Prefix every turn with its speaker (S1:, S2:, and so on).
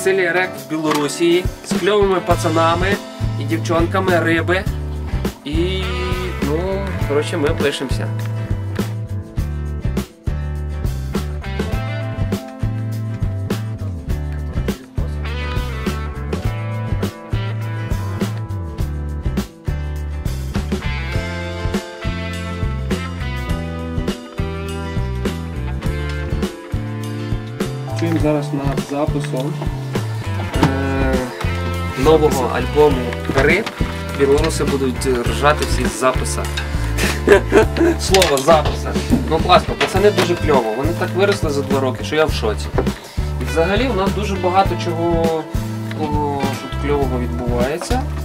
S1: селі Рек в Білорусі з кльовими пацанами і дівчонками риби. І, ну, коротше, ми пишемося. Чуємо зараз над записом нового альбому «Риб». Білоруси будуть ржати всі з записа. Слово «записа». Ну класно, пацани дуже кльово. Вони так виросли за 2 роки, що я в шоці. І взагалі у нас дуже багато чого тут кльового відбувається.